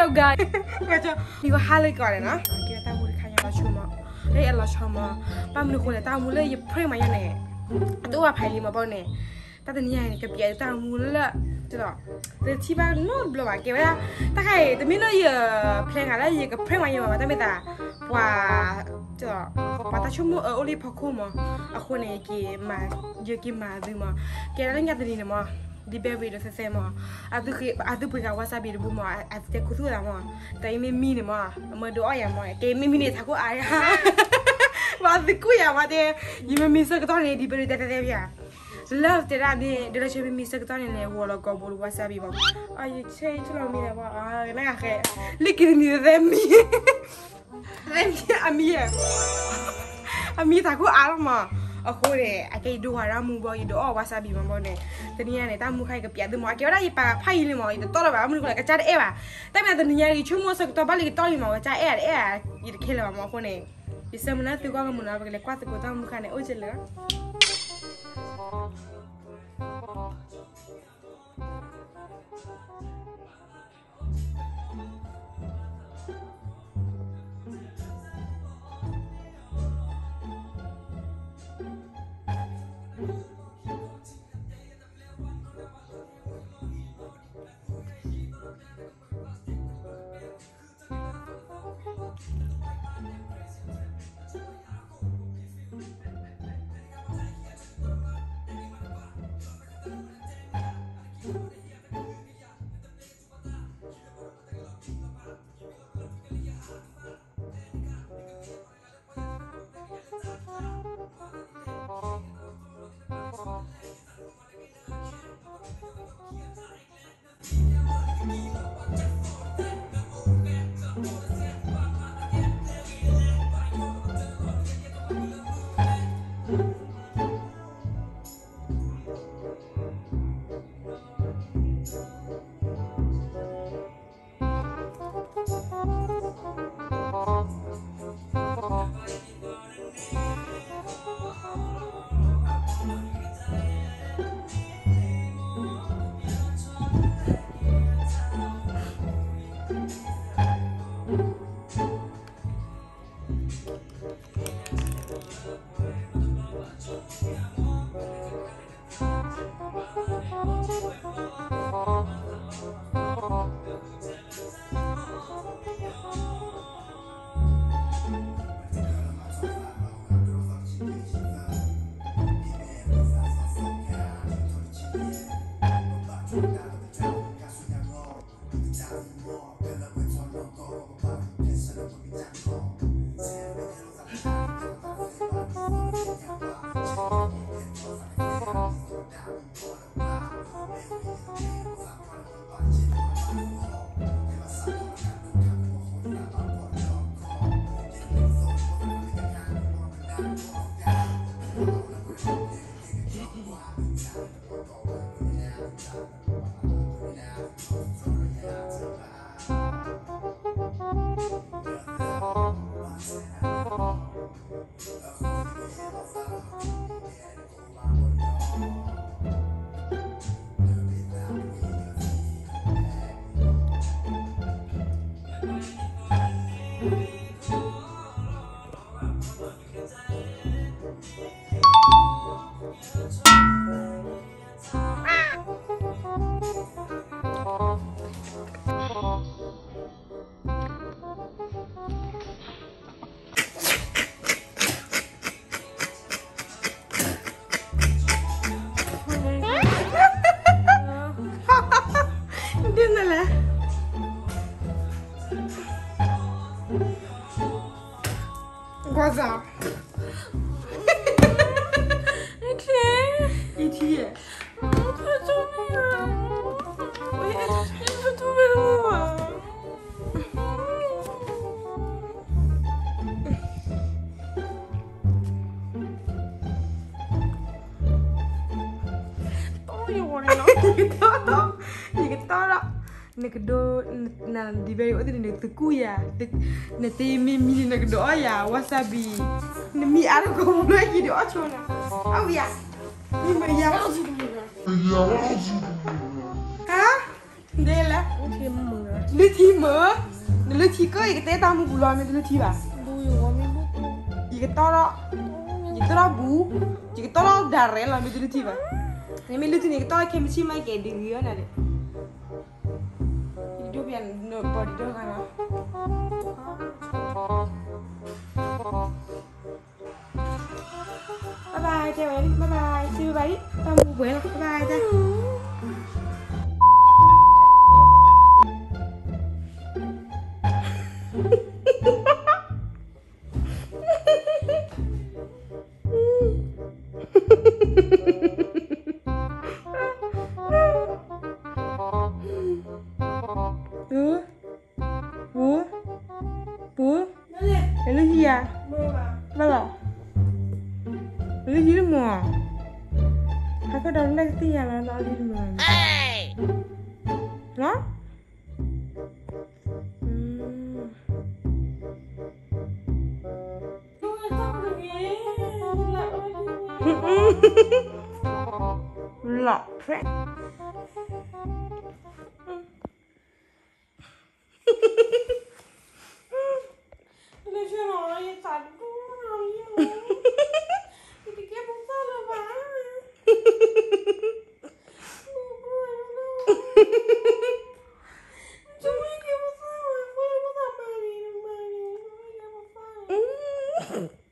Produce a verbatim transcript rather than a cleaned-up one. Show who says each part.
Speaker 1: out guys. Macam ni ko hal ko na. Kita tahu di kaya la cuma. Hei Allah cuma. Pam ni ko le tahu le ye pray ma ya ne. Tu apa pai li ma bau ne. Tapi ni ya ni ke biar tahu le. Tu dah. Tapi tiba no belum ah. Kira tak kaya. Tapi no ye plan ala ye ke pray ma ya ma. Tapi tak. Wah. Tu dah. Pada cuma oli paku ma. Aku ni ke ma. Ye ke ma tu ma. Kira ni ada ni ma. Di baby do se ma adu ke adu pe ka wasabi du ma adu te kusu la ma tai mi mi ni ma ma do ya ma ke mi mi ni ta ko ai ha wa de ku ya ma de yi mi se ka to ni di baby te te ya love te ra de de la che mi se ka to ni le wo lo ko bo wasabi ma ai che che lo mi la ba ai na ke likiri ni de mi de mi ami ya ami ta ko a ma aku deh, aku itu orang muba itu oh wasabi mampu deh. Ternyata nih tamu kayak kepiat deh mau. Aku orang ipa pai lima itu tolong apa? Mungkin kalau kejar eh bah. Tapi ada ternyata cuma satu balik tolong mau kejar eh eh itu kira mau aku nih. Bisa mana tu kau mana bagi lekuat tu tamu kan eh oh jelas. Глаза. Иди. Negdo na di bayo odi ne tukuya ne te mi mi negdo ya wasabi ne mi ara ko mo lagi di ochona aw ya ni ma ya ha Dia lah.
Speaker 2: Thì mờ.
Speaker 1: Lu thi mở. Lu thi có cái té tao mua bù loa mày lu thi bà.
Speaker 2: Bui gua mi bu.
Speaker 1: Cái to đó. Cái to đó bù. Cái to đó đà rẻ là mày lu thi bà. Này mày lu thi này cái to cái mày chim mày cái đi nữa này. Itu biar no body do kan. Bye bye chào em. Bye bye. See you bye. Tao mua bữa bye bye ta. Bố Bố Bố Cái nó gì à? Ba bảo Cái gì đó mà Hai có đón lên cái nhà là nó đi mà Nó Lọ phép Lấy cho nó đi tạt cũng nào đi Thì cái kia bóng sao là bá Chúng mình kia bóng sao mà Bóng sao mà đi Bóng sao mà đi